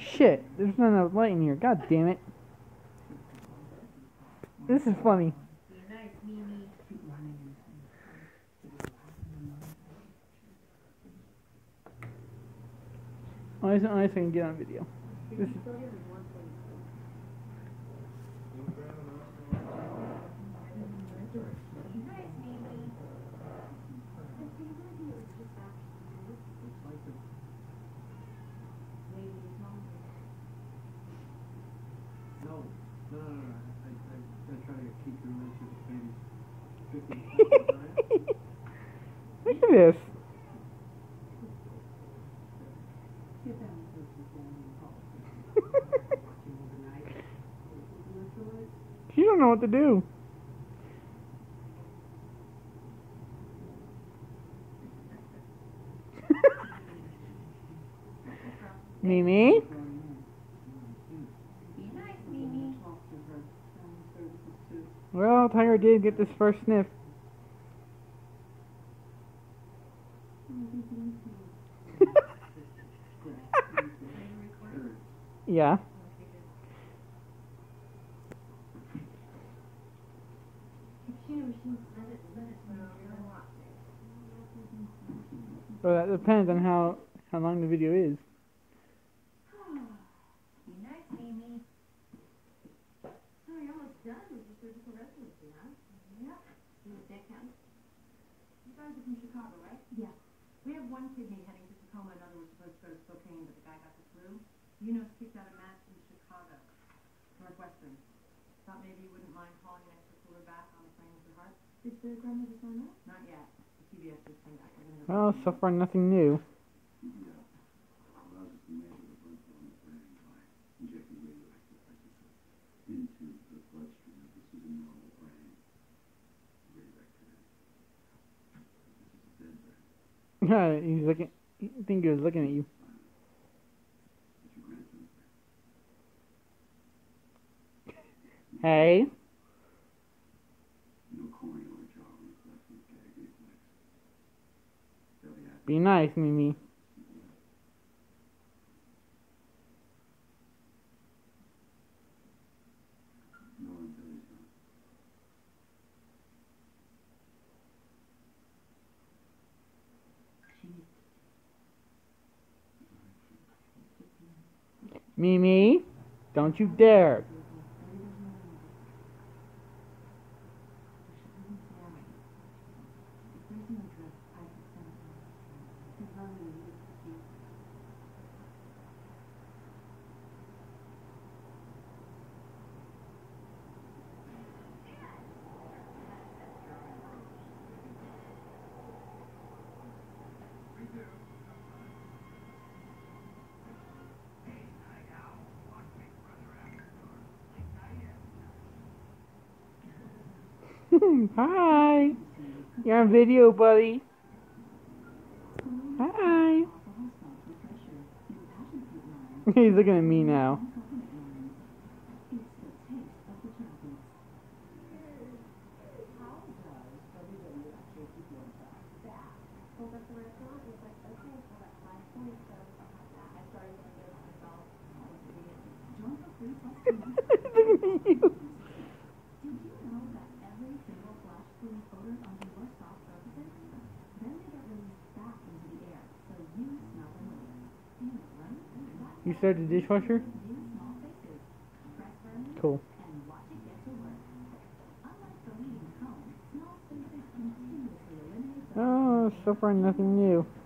Shit, there's not enough light in here. God damn it. This is funny. Be nice, Mimi. Only so I can get on video. This is... No. I try to keep your relationship with babies. Look at this. She don't know what to do. Mimi? Be nice, Mimi. Well, Tiger did get this first sniff. Yeah. Well, that depends on how long the video is. Be nice, Mimi. Oh, you're almost done with your surgical residency, huh? Yep. You with that count? You guys are from Chicago, right? Yeah. We have one kidney heading to Tacoma, another was supposed to go to Spokane, but the guy got the flu. You know, kicked out a match in Chicago, Northwestern. Thought maybe you wouldn't mind calling an extra cooler back on the plane with your heart. Did the grandmother sign up? Not yet. The CBS just came back. Well, so far nothing new. He's looking. I think he was looking at you. Hey. Be nice, Mimi. Mimi, don't you dare. Hi. You're on video, buddy. Hi. He's looking at me now. Looking at you. You started the dishwasher? Cool. Oh, so far nothing new.